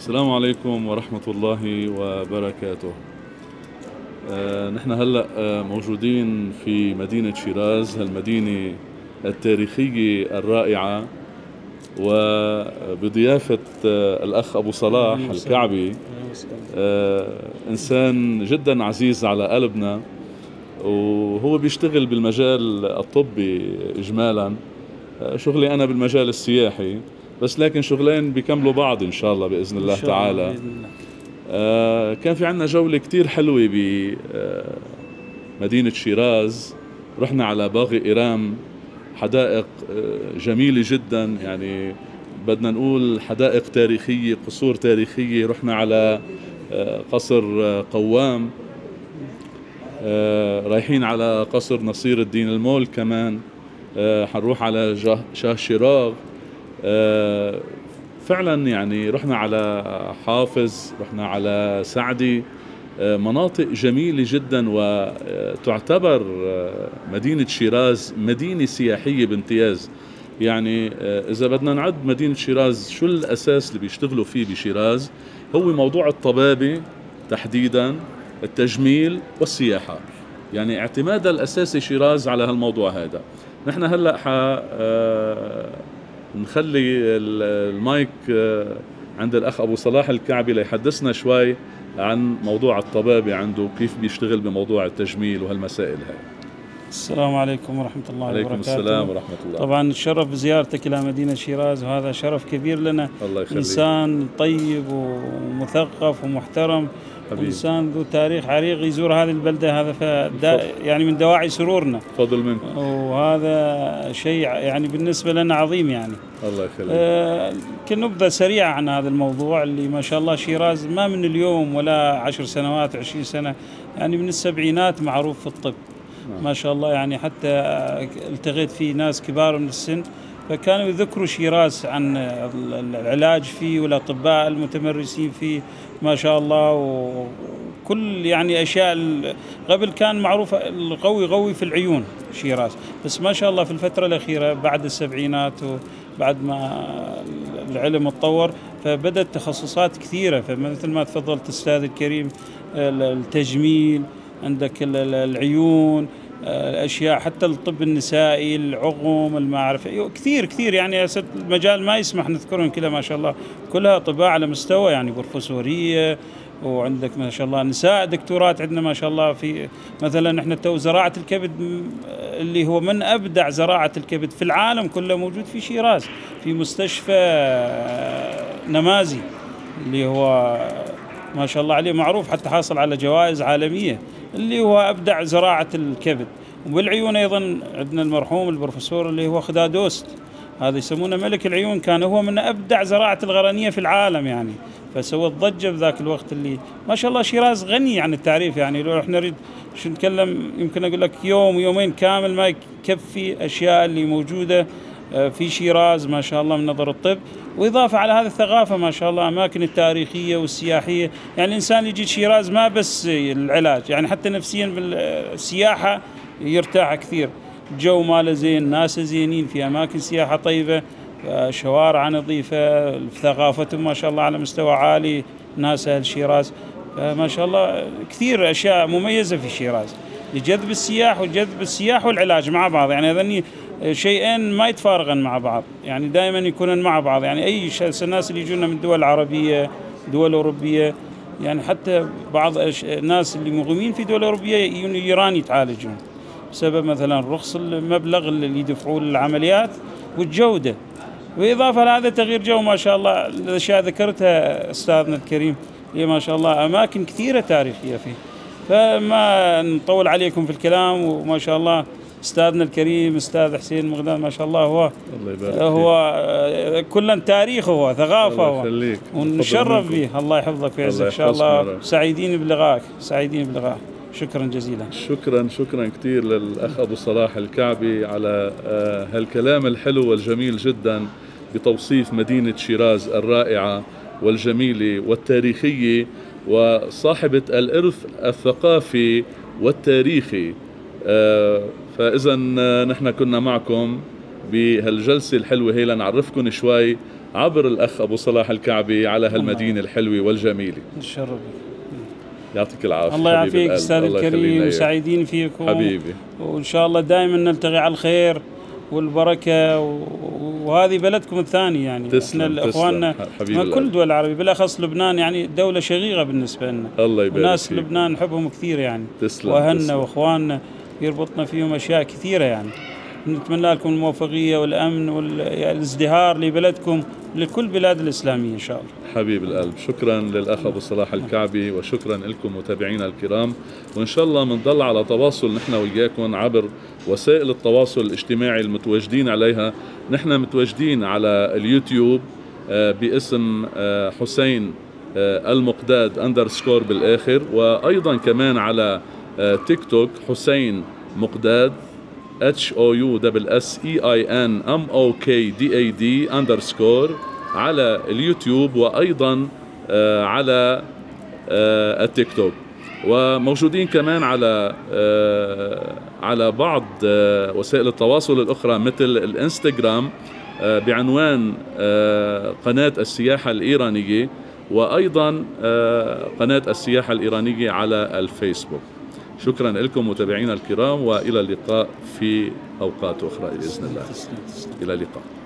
السلام عليكم ورحمة الله وبركاته. نحن هلأ موجودين في مدينة شيراز، هالمدينة التاريخية الرائعة، وبضيافة الأخ أبو صلاح الكعبي، إنسان جدا عزيز على قلبنا، وهو بيشتغل بالمجال الطبي إجمالا. شغلي أنا بالمجال السياحي، بس لكن شغلين بيكملوا بعض إن شاء الله بإذن الله تعالى. كان في عنا جولة كتير حلوة بمدينة شيراز. رحنا على باغي إيرام، حدائق جميلة جدا، يعني بدنا نقول حدائق تاريخية، قصور تاريخية. رحنا على قصر قوام، رايحين على قصر نصير الدين المول كمان، حنروح على شاه شيراغ. فعلا يعني رحنا على حافظ، رحنا على سعدي، مناطق جميلة جدا. وتعتبر مدينة شيراز مدينة سياحية بامتياز. يعني إذا بدنا نعد مدينة شيراز شو الأساس اللي بيشتغلوا فيه بشيراز، هو موضوع الطبابة تحديدا، التجميل والسياحة. يعني اعتمادها الأساسي شيراز على هالموضوع هذا. نحن هلأ نخلي المايك عند الأخ أبو صلاح الكعبي ليحدثنا شوي عن موضوع الطبابة عنده، كيف بيشتغل بموضوع التجميل وهالمسائل هاي. السلام عليكم ورحمة الله وبركاته. عليكم السلام ورحمة الله. طبعا الشرف بزيارتك إلى مدينة شيراز، وهذا شرف كبير لنا. الله يخليك. إنسان طيب ومثقف ومحترم، وإنسان ذو تاريخ عريق يزور هذه البلدة، هذا يعني من دواعي سرورنا. فضل منك. وهذا شيء يعني بالنسبة لنا عظيم يعني. الله يخليك. كنبذة سريعة عن هذا الموضوع اللي ما شاء الله شيراز ما من اليوم ولا 10 سنوات 20 سنة، يعني من السبعينات معروف في الطب. ما شاء الله، يعني حتى التقيت في ناس كبار من السن فكانوا يذكروا شيراز عن العلاج فيه والأطباء المتمرسين فيه ما شاء الله. وكل يعني أشياء قبل كان معروف القوي غوي في العيون شيراز، بس ما شاء الله في الفترة الأخيرة بعد السبعينات وبعد ما العلم اتطور فبدأت تخصصات كثيرة. فمثل ما تفضلت أستاذ الكريم، التجميل، عندك العيون، الأشياء حتى الطب النسائي، العقم، المعرفة، كثير كثير يعني. المجال ما يسمح نذكرهم كلها ما شاء الله، كلها أطباء على مستوى يعني بروفيسورية. وعندك ما شاء الله نساء دكتورات عندنا ما شاء الله. في مثلا احنا تو زراعة الكبد اللي هو من أبدع زراعة الكبد في العالم كله موجود في شيراز، في مستشفى نمازي اللي هو ما شاء الله عليه معروف، حتى حاصل على جوائز عالمية، اللي هو أبدع زراعة الكبد. وبالعيون أيضا عندنا المرحوم البروفيسور اللي هو خدادوست، هذا يسمونه ملك العيون، كان هو من أبدع زراعة الغرنية في العالم يعني. فسوى ضجة بذاك الوقت. اللي ما شاء الله شيراز غني عن التعريف يعني. لو احنا نريد شو نتكلم يمكن أقول لك يوم ويومين كامل ما يكفي أشياء اللي موجودة في شيراز ما شاء الله من نظر الطب. وإضافة على هذه الثقافة ما شاء الله أماكن التاريخية والسياحية. يعني الإنسان يجي شيراز ما بس العلاج، يعني حتى نفسيا بالسياحة يرتاح كثير. الجو ماله زين، ناس زينين، في أماكن سياحة طيبة، شوارع نظيفة، ثقافتهم ما شاء الله على مستوى عالي ناس أهل شيراز. ما شاء الله كثير أشياء مميزة في شيراز لجذب السياح وجذب السياح والعلاج مع بعض. يعني هذني شيئين ما يتفارغن مع بعض، يعني دائما يكونن مع بعض. يعني أي الناس اللي يجونا من دول عربية، دول أوروبية، يعني حتى بعض الناس اللي مقيمين في دول أوروبية يجون إيران يتعالجون بسبب مثلا رخص المبلغ اللي يدفعوه للعمليات والجودة. وإضافة لهذا تغيير جو ما شاء الله. الأشياء ذكرتها أستاذنا الكريم هي ما شاء الله أماكن كثيرة تاريخية فيه، فما نطول عليكم في الكلام. وما شاء الله أستاذنا الكريم أستاذ حسين مغدان ما شاء الله هو كلا تاريخ، هو ثقافة، هو ونشرف به. الله يحفظك ويعزك إن شاء الله. سعيدين بلقائك، سعيدين بلقائك. شكرا جزيلا. شكرا كثير للأخ أبو صلاح الكعبي على هالكلام الحلو والجميل جدا بتوصيف مدينة شيراز الرائعة والجميلة والتاريخية وصاحبة الإرث الثقافي والتاريخي. فإذا نحن كنا معكم بهالجلسة الحلوة هي لنعرفكم شوي عبر الأخ أبو صلاح الكعبي على هالمدينة الحلوة والجميلة. نتشرف بك. يعطيك العافية. الله يعافيك أستاذ الكريم، وسعيدين فيكم حبيبي، وإن شاء الله دائما نلتقي على الخير والبركة، وهذه بلدكم الثاني يعني. تسلم. احنا اخواننا من كل الدول العربية، بالاخص لبنان يعني دولة شقيقة بالنسبة لنا. الله يبارك وناس فيك. لبنان نحبهم كثير يعني. تسلم. واهلنا واخواننا يربطنا فيهم اشياء كثيرة يعني. نتمنى لكم الموفقية والامن والازدهار لبلدكم لكل بلاد الاسلامية ان شاء الله. حبيب القلب، شكرا للأخ أبو صلاح الكعبي، وشكرا لكم متابعينا الكرام، وإن شاء الله بنضل على تواصل نحن وياكم عبر وسائل التواصل الاجتماعي المتواجدين عليها. نحن متواجدين على اليوتيوب باسم حسين المقداد _ بالآخر، وأيضا كمان على تيك توك حسين مقداد HOUSSEINMOKDAD_ على اليوتيوب، وأيضا على التيك توك. وموجودين كمان على بعض وسائل التواصل الأخرى مثل الانستغرام بعنوان قناة السياحة الإيرانية، وأيضا قناة السياحة الإيرانية على الفيسبوك. شكرا لكم متابعينا الكرام، وإلى اللقاء في أوقات أخرى بإذن الله. إلى اللقاء.